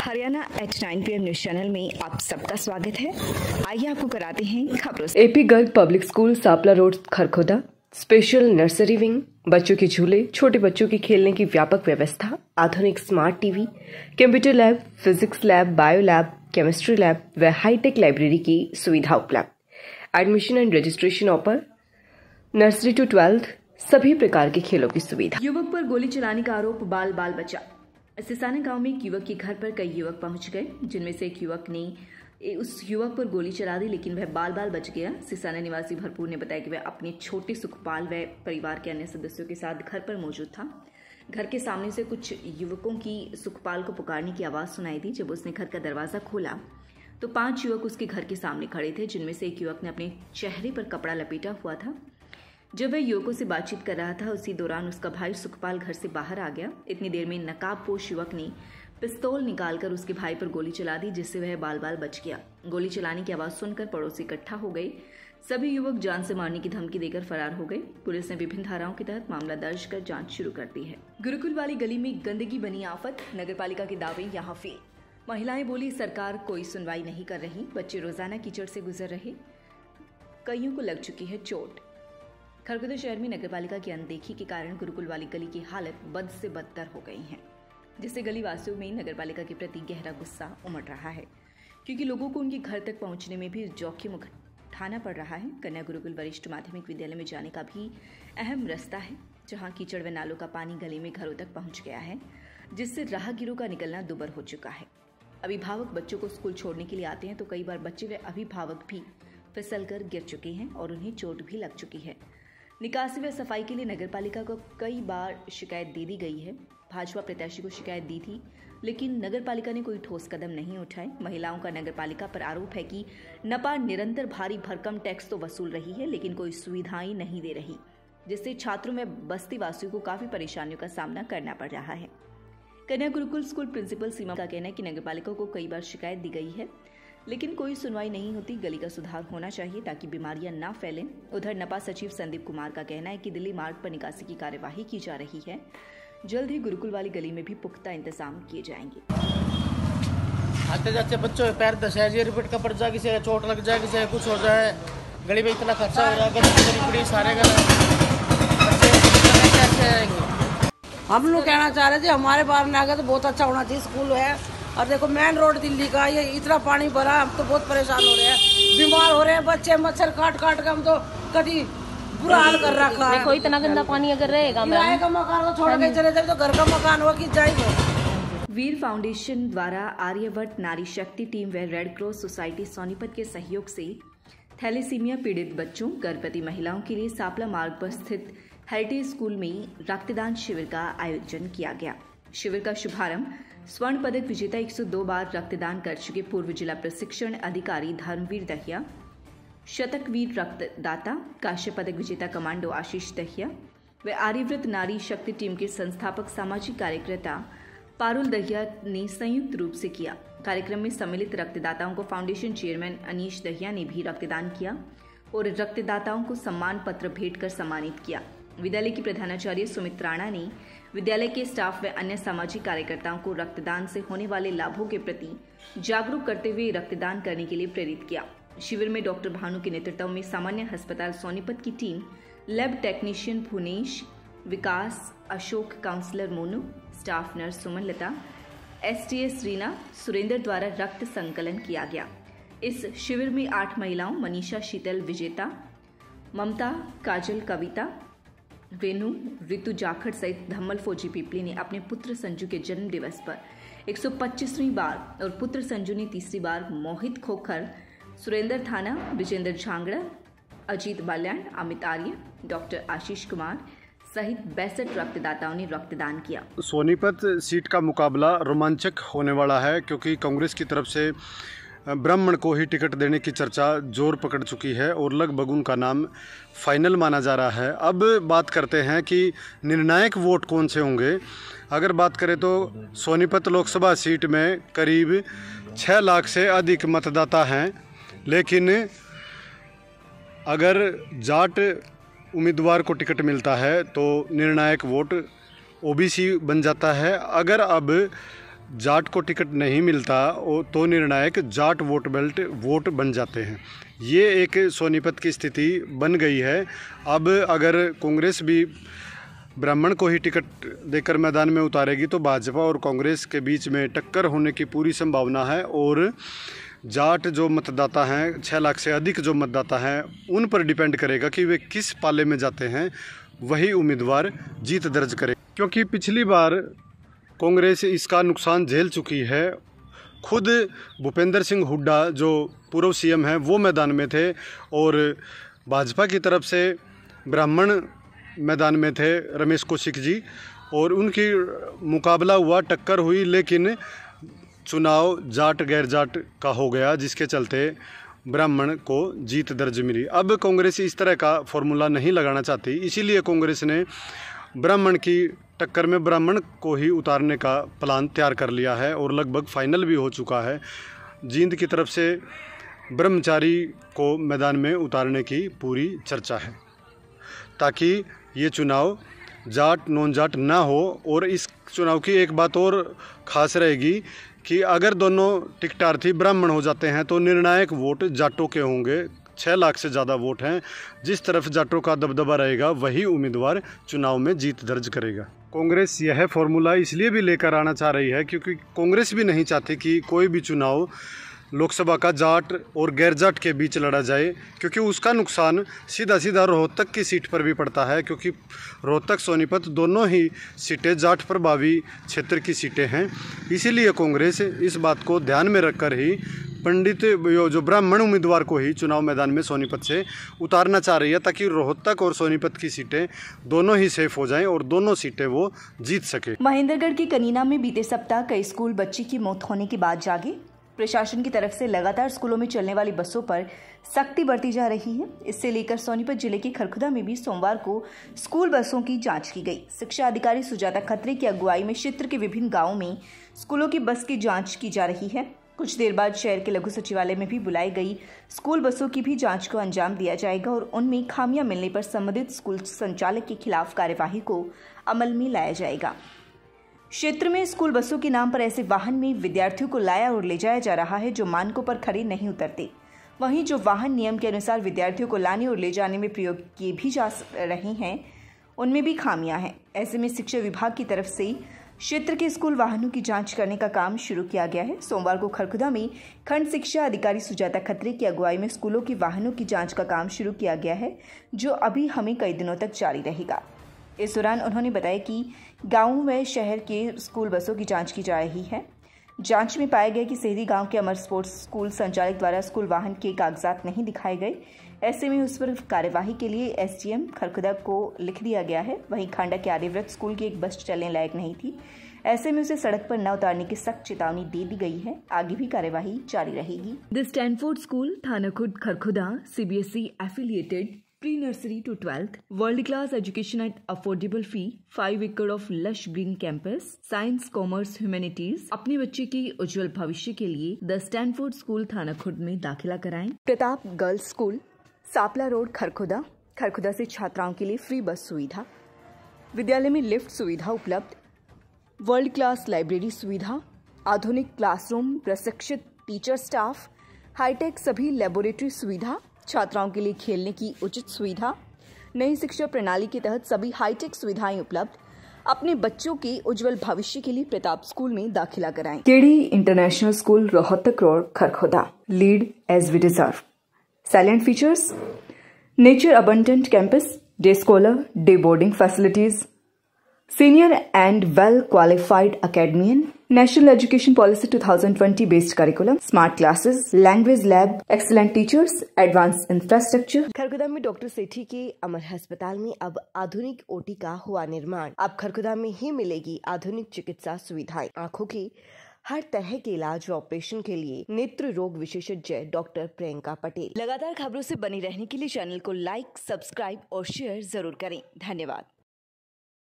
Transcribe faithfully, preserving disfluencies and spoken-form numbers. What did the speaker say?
Haryana eight nine P M news channel में आप सबका स्वागत है। आइए आपको कराते हैं खबरों से। AP Garg public school Sapla road Kharkhoda special nursery wing, बच्चों के झूले, छोटे बच्चों के खेलने की व्यापक व्यवस्था, आधुनिक smart TV, computer lab, physics lab, bio lab, chemistry lab व हाईटेक लाइब्रेरी की सुविधा उपलब्ध। Admission and registration open. Nursery to twelfth सभी प्रकार के खेलों की सुविधा। युवक पर गोली चलाने का आरोप, बाल बाल बचा। सिसाना गांव में एक युवक के घर पर कई युवक पहुंच गए, जिनमें से एक युवक ने उस युवक पर गोली चला दी, लेकिन वह बाल बाल बच गया। सिसाना निवासी भरपूर ने बताया कि वह अपने छोटे सुखपाल व परिवार के अन्य सदस्यों के साथ घर पर मौजूद था। घर के सामने से कुछ युवकों की सुखपाल को पुकारने की आवाज सुनाई दी। जब उसने घर का दरवाजा खोला तो पांच युवक उसके घर के सामने खड़े थे, जिनमें से एक युवक ने अपने चेहरे पर कपड़ा लपेटा हुआ था। जब वह युवकों से बातचीत कर रहा था, उसी दौरान उसका भाई सुखपाल घर से बाहर आ गया। इतनी देर में नकाबपोश युवक ने पिस्तौल निकालकर उसके भाई पर गोली चला दी, जिससे वह बाल बाल बच गया। गोली चलाने की आवाज सुनकर पड़ोसी इकट्ठा हो गए। सभी युवक जान से मारने की धमकी देकर फरार हो गए। पुलिस ने विभिन्न धाराओं के तहत मामला दर्ज कर जांच शुरू कर दी है। गुरुकुल वाली गली में गंदगी बनी आफत, नगरपालिका के दावे यहाँ फेल। महिलाएं बोली, सरकार कोई सुनवाई नहीं कर रही। बच्चे रोजाना कीचड़ से गुजर रहे, कईयों को लग चुकी है चोट। खरगोदा शहर में नगरपालिका की अनदेखी के कारण गुरुकुल वाली गली की हालत बद से बदतर हो गई है, जिससे गली वासियों में नगरपालिका के प्रति गहरा गुस्सा उमड़ रहा है, क्योंकि लोगों को उनके घर तक पहुंचने में भी जोखिम उठाना पड़ रहा है। कन्या गुरुकुल वरिष्ठ माध्यमिक विद्यालय में जाने का भी अहम रास्ता है, जहां कीचड़ व नालों का पानी गली में घरों तक पहुंच गया है, जिससे राहगीरों का निकलना दुभर हो चुका है। अभिभावक बच्चों को स्कूल छोड़ने के लिए आते हैं तो कई बार बच्चे व अभिभावक भी फिसल कर गिर चुके हैं और उन्हें चोट भी लग चुकी है। निकासी व सफाई के लिए नगरपालिका को कई बार शिकायत दे दी गई है। भाजपा प्रत्याशी को शिकायत दी थी, लेकिन नगरपालिका ने कोई ठोस कदम नहीं उठाए। महिलाओं का नगरपालिका पर आरोप है कि नपा निरंतर भारी भरकम टैक्स तो वसूल रही है, लेकिन कोई सुविधाएं नहीं दे रही, जिससे छात्रों में बस्ती वासियों को काफी परेशानियों का सामना करना पड़ रहा है। कन्या गुरुकुल स्कूल प्रिंसिपल सीमा का कहना है कि नगरपालिका को कई बार शिकायत दी गई है, लेकिन कोई सुनवाई नहीं होती। गली का सुधार होना चाहिए ताकि बीमारियां ना फैलें। उधर नपा सचिव संदीप कुमार का कहना है कि दिल्ली मार्ग पर निकासी की कार्यवाही की जा रही है। जल्द ही गुरुकुल वाली गली में भी पुख्ता इंतजाम किए जाएंगे। आते जाते बच्चों पैर दसाया जी, रिपीट का पड़ जाए, किसी का चोट लग जाए, किसी का कुछ हो जाए। गली में इतना खर्चा हो रहा है, गली पड़ी सारे कैसे आएंगे। हम लोग कहना चाह रहे थे हमारे बार में आ गया तो बहुत अच्छा होना चाहिए स्कूल है। और देखो मेन रोड दिल्ली का, ये इतना पानी भरा, हम तो बहुत परेशान हो रहे हैं, बीमार हो रहे हैं बच्चे, मच्छर काट काट के हम तो कभी बुरा हाल कर रखा है। देखो इतना गंदा पानी अगर रहेगा, किराए का मकान को छोड़ के चले जाए तो घर का मकान हो कि जाएगा। वीर फाउंडेशन द्वारा आर्यवर्त नारी शक्ति टीम व रेड क्रॉस सोसाइटी सोनीपत के सहयोग से थैलेसीमिया पीड़ित बच्चों, गर्भवती महिलाओं के लिए सापला मार्ग पर स्थित हेरिटेज स्कूल में रक्तदान शिविर का आयोजन किया गया। शिविर का शुभारंभ स्वर्ण पदक विजेता एक सौ दो बार रक्तदान कर चुके पूर्व जिला प्रशिक्षण अधिकारी धर्मवीर दहिया, शतकवीर रक्तदाता, कांस्य पदक विजेता कमांडो आशीष दहिया व आर्यव्रत नारी शक्ति टीम के संस्थापक सामाजिक कार्यकर्ता पारुल दहिया ने संयुक्त रूप से किया। कार्यक्रम में सम्मिलित रक्तदाताओं को फाउंडेशन चेयरमैन अनीश दहिया ने भी रक्तदान किया और रक्तदाताओं को सम्मान पत्र भेंट कर सम्मानित किया। विद्यालय की प्रधानाचार्य सुमित राणा ने विद्यालय के स्टाफ व अन्य सामाजिक कार्यकर्ताओं को रक्तदान से होने वाले लाभों के प्रति जागरूक करते हुए रक्तदान करने के लिए प्रेरित किया। शिविर में डॉक्टर भानु के नेतृत्व में सामान्य अस्पताल सोनीपत की team, lab technician Bhuvnesh, Vikas, Ashok, counsellor Monu, staff nurse Suman Lata, STS Reena, Surendra द्वारा रक्त संकलन किया गया। इस शिविर में आठ महिलाओं मनीषा, शीतल, विजेता, ममता, काजल, कविता, वेनु, ऋतु जाखड़ सहित धम्मल फौजी पीपली ने अपने पुत्र संजू के जन्म दिवस पर एक सौ पच्चीसवीं बार और पुत्र संजू ने तीसरी बार मोहित खोखर, सुरेंद्र थाना, विजेंद्र झांगड़ा, अजीत बाल्याण, अमित आर्य, डॉक्टर आशीष कुमार सहित बैसठ रक्तदाताओं ने रक्तदान किया। सोनीपत सीट का मुकाबला रोमांचक होने वाला है, क्योंकि कांग्रेस की तरफ से ब्राह्मण को ही टिकट देने की चर्चा जोर पकड़ चुकी है और लगभग उनका नाम फाइनल माना जा रहा है। अब बात करते हैं कि निर्णायक वोट कौन से होंगे। अगर बात करें तो सोनीपत लोकसभा सीट में करीब छः लाख से अधिक मतदाता हैं, लेकिन अगर जाट उम्मीदवार को टिकट मिलता है तो निर्णायक वोट ओबीसी बन जाता है। अगर अब जाट को टिकट नहीं मिलता तो निर्णायक जाट वोट बेल्ट वोट बन जाते हैं। ये एक सोनीपत की स्थिति बन गई है। अब अगर कांग्रेस भी ब्राह्मण को ही टिकट देकर मैदान में उतारेगी तो भाजपा और कांग्रेस के बीच में टक्कर होने की पूरी संभावना है और जाट जो मतदाता हैं, छः लाख से अधिक जो मतदाता हैं, उन पर डिपेंड करेगा कि वे किस पाले में जाते हैं, वही उम्मीदवार जीत दर्ज करे। क्योंकि पिछली बार कांग्रेस इसका नुकसान झेल चुकी है। खुद भूपेंद्र सिंह हुड्डा जो पूर्व सीएम हैं वो मैदान में थे और भाजपा की तरफ से ब्राह्मण मैदान में थे, रमेश कौशिक जी, और उनकी मुकाबला हुआ, टक्कर हुई, लेकिन चुनाव जाट गैर जाट का हो गया, जिसके चलते ब्राह्मण को जीत दर्ज मिली। अब कांग्रेस इस तरह का फॉर्मूला नहीं लगाना चाहती, इसीलिए कांग्रेस ने ब्राह्मण की टक्कर में ब्राह्मण को ही उतारने का प्लान तैयार कर लिया है और लगभग फाइनल भी हो चुका है। जींद की तरफ से ब्रह्मचारी को मैदान में उतारने की पूरी चर्चा है ताकि ये चुनाव जाट नॉन जाट ना हो। और इस चुनाव की एक बात और ख़ास रहेगी कि अगर दोनों टिकटार्थी ब्राह्मण हो जाते हैं तो निर्णायक वोट जाटों के होंगे। छः लाख से ज़्यादा वोट हैं। जिस तरफ जाटों का दबदबा रहेगा वही उम्मीदवार चुनाव में जीत दर्ज करेगा। कांग्रेस यह फॉर्मूला इसलिए भी लेकर आना चाह रही है क्योंकि कांग्रेस भी नहीं चाहती कि कोई भी चुनाव लोकसभा का जाट और गैर जाट के बीच लड़ा जाए, क्योंकि उसका नुकसान सीधा सीधा रोहतक की सीट पर भी पड़ता है, क्योंकि रोहतक सोनीपत दोनों ही सीटें जाट प्रभावी क्षेत्र की सीटें हैं। इसीलिए कांग्रेस इस बात को ध्यान में रखकर ही पंडित जो ब्राह्मण उम्मीदवार को ही चुनाव मैदान में सोनीपत से उतारना चाह रही है, ताकि रोहतक और सोनीपत की सीटें दोनों ही सेफ हो जाएं और दोनों सीटें वो जीत सके। महेंद्रगढ़ के कनीना में बीते सप्ताह कई स्कूल बच्ची की मौत होने के बाद जागे। प्रशासन की तरफ से लगातार स्कूलों में चलने वाली बसों पर सख्ती बरती जा रही है। इससे लेकर सोनीपत जिले के खरखुदा में भी सोमवार को स्कूल बसों की जांच की गई। शिक्षा अधिकारी सुजाता खत्री की अगुवाई में क्षेत्र के विभिन्न गांवों में स्कूलों की बस की जांच की जा रही है। कुछ देर बाद शहर के लघु सचिवालय में भी बुलाई गई स्कूल बसों की भी जांच को अंजाम दिया जाएगा और उनमें खामियां मिलने पर संबंधित स्कूल संचालक के खिलाफ कार्यवाही को अमल में लाया जाएगा। क्षेत्र में स्कूल बसों के नाम पर ऐसे वाहन में विद्यार्थियों को लाया और ले जाया जा रहा है जो मानकों पर खड़े नहीं उतरते। वहीं जो वाहन नियम के अनुसार विद्यार्थियों को लाने और ले जाने में प्रयोग किए भी जा रहे हैं, उनमें भी खामियां हैं। ऐसे में शिक्षा विभाग की तरफ से क्षेत्र के स्कूल वाहनों की जांच करने का काम शुरू किया गया है। सोमवार को खरखुदा में खंड शिक्षा अधिकारी सुजाता खत्री की अगुवाई में स्कूलों के वाहनों की जांच का काम शुरू किया गया है, जो अभी हमें कई दिनों तक जारी रहेगा। इस दौरान उन्होंने बताया कि गांवों व शहर के स्कूल बसों की जांच की जा रही है। जांच में पाया गया कि सेहरी गांव के अमर स्पोर्ट्स स्कूल संचालक द्वारा स्कूल वाहन के कागजात नहीं दिखाए गए। ऐसे में उस पर कार्यवाही के लिए एसडीएम खरखुदा को लिख दिया गया है। वहीं खांडा के आर्यव्रत स्कूल की एक बस चलने लायक नहीं थी, ऐसे में उसे सड़क पर न उतारने की सख्त चेतावनी दे दी गई है। आगे भी कार्यवाही जारी रहेगी। The Stanford school Thana Khurd Kharkhoda CBSE affiliated pre nursery to twelfth, world class education at affordable fee, five एकड़ of lush green campus, science commerce humanities. अपने बच्चे के उज्जवल भविष्य के लिए द स्टैनफोर्ड स्कूल थाना खुद में दाखिला कराएं। Pratap girls school Sapla road Kharkhoda, Kharkhoda से छात्राओं के लिए फ्री बस सुविधा, विद्यालय में लिफ्ट सुविधा उपलब्ध, वर्ल्ड क्लास लाइब्रेरी सुविधा, आधुनिक क्लासरूम, प्रशिक्षित टीचर स्टाफ, हाईटेक सभी लेबोरेटरी सुविधा, छात्राओं के लिए खेलने की उचित सुविधा। नई शिक्षा प्रणाली के तहत सभी हाईटेक सुविधाएं उपलब्ध। अपने बच्चों के उज्जवल भविष्य के लिए प्रताप स्कूल में दाखिला कराएं। KD international school Rohtak road Kharkhoda, lead as we deserve. Silent features, nature abundant campus, day scholar, day boarding facilities, senior and well qualified academian, National Education Policy twenty twenty based curriculum, smart classes, language lab, excellent teachers, advanced infrastructure। Kharkhoda में doctor सेठी के अमर अस्पताल में अब आधुनिक OT का हुआ निर्माण। अब खरखुदा में ही मिलेगी आधुनिक चिकित्सा सुविधाएं। आंखों की हर तरह के इलाज व ऑपरेशन के लिए नेत्र रोग विशेषज्ञ डॉक्टर प्रियंका पटेल। लगातार खबरों से बनी रहने के लिए चैनल को लाइक, सब्सक्राइब और शेयर जरूर करें। धन्यवाद।